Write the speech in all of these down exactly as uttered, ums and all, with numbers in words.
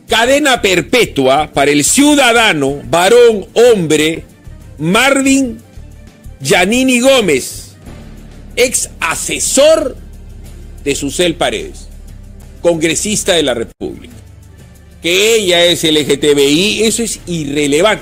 Cadena perpetua para el ciudadano, varón, hombre, Marvin Giannini Gómez, ex asesor de Susel Paredes, congresista de la República. Que ella es L G T B I, eso es irrelevante.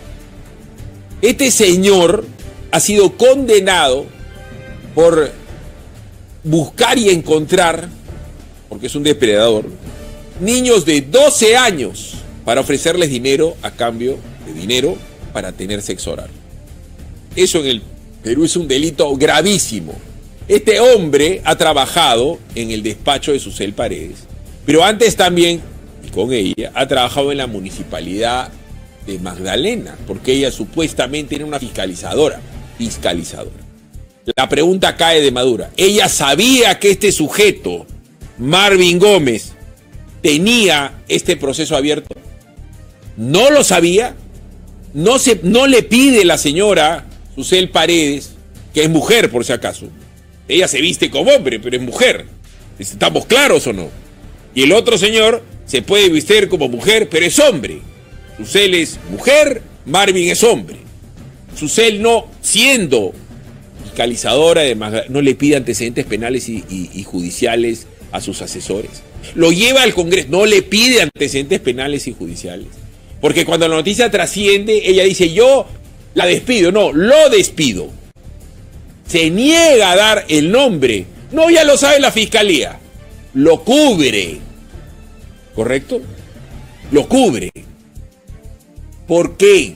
Este señor ha sido condenado por buscar y encontrar, porque es un depredador, niños de doce años para ofrecerles dinero a cambio de dinero para tener sexo oral. Eso en el Perú es un delito gravísimo. Este hombre ha trabajado en el despacho de Susel Paredes, pero antes también, y con ella, ha trabajado en la municipalidad de Magdalena, porque ella supuestamente era una fiscalizadora, fiscalizadora. La pregunta cae de madura. ¿Ella sabía que este sujeto, Marvin Gómez, tenía este proceso abierto? ¿No lo sabía? No, se, no le pide la señora Susel Paredes, que es mujer por si acaso. Ella se viste como hombre, pero es mujer. ¿Estamos claros o no? Y el otro señor se puede vestir como mujer, pero es hombre. Susel es mujer, Marvin es hombre. Susel, no siendo fiscalizadora, además, no le pide antecedentes penales y, y, y judiciales a sus asesores. Lo lleva al Congreso, no le pide antecedentes penales y judiciales. Porque cuando la noticia trasciende, ella dice, yo la despido. No, lo despido. Se niega a dar el nombre. No, ya lo sabe la fiscalía. Lo cubre. ¿Correcto? Lo cubre. ¿Por qué?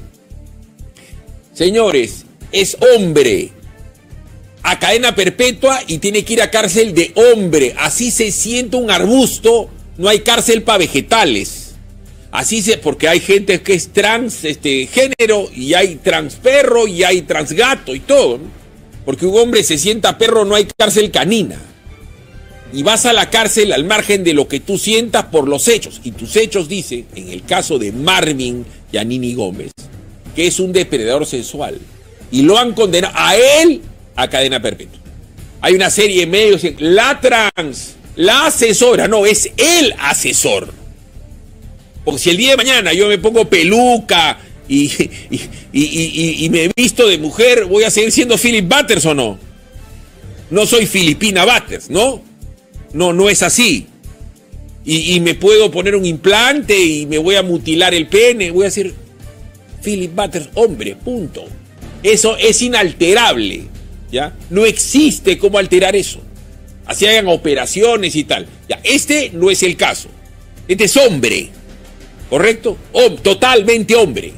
Señores, es hombre. A cadena perpetua y tiene que ir a cárcel de hombre. Así se siente un arbusto, no hay cárcel para vegetales. Así se, porque hay gente que es trans este, género, y hay trans perro, y hay trans gato y todo, ¿no? Porque un hombre se sienta perro, no hay cárcel canina. Y vas a la cárcel al margen de lo que tú sientas por los hechos. Y tus hechos dicen, en el caso de Marvin Giannini Gómez, que es un depredador sexual. Y lo han condenado a él a cadena perpetua. Hay una serie de medios, la trans, la asesora, no, es el asesor. Porque si el día de mañana yo me pongo peluca y, y, y, y, y me visto de mujer, ¿voy a seguir siendo Philip Butters o no? No soy Filipina Butters, ¿no? No, no es así. Y, y me puedo poner un implante y me voy a mutilar el pene, voy a ser Philip Butters, hombre, punto. Eso es inalterable, ¿ya? No existe cómo alterar eso. Así hagan operaciones y tal. Ya, este no es el caso. Este es hombre, ¿correcto? Oh, totalmente hombre.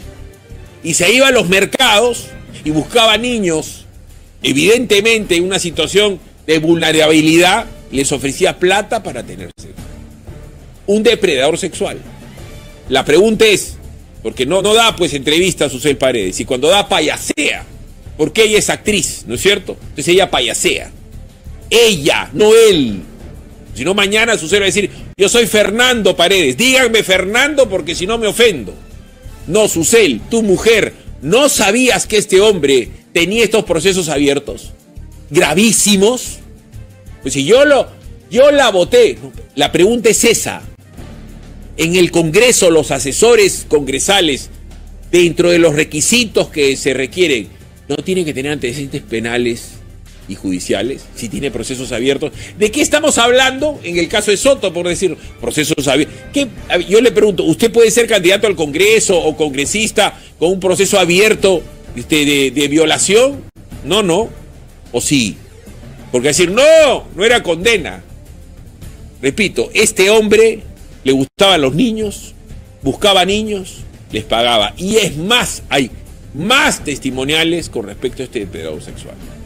Y se iba a los mercados y buscaba niños, evidentemente en una situación de vulnerabilidad, les ofrecía plata para tener sexo. Un depredador sexual. La pregunta es, porque no, no da pues entrevista a Susel Paredes, y cuando da payasea, porque ella es actriz, ¿no es cierto? Entonces ella payasea. Ella, no él. Si no, mañana Susel va a decir, yo soy Fernando Paredes, díganme Fernando porque si no me ofendo. No, Susel, tu mujer, ¿no sabías que este hombre tenía estos procesos abiertos? Gravísimos. Pues si yo lo, yo la voté, la pregunta es esa. En el Congreso, los asesores congresales, dentro de los requisitos que se requieren, no tienen que tener antecedentes penales y judiciales, si tiene procesos abiertos. ¿De qué estamos hablando en el caso de Soto, por decir procesos abiertos? ¿Qué? Yo le pregunto, ¿usted puede ser candidato al Congreso o congresista con un proceso abierto este, de, de violación? No, no. ¿O sí? Porque decir, no, no era condena. Repito, este hombre le gustaban los niños, buscaba niños, les pagaba. Y es más, hay más testimoniales con respecto a este depredador sexual.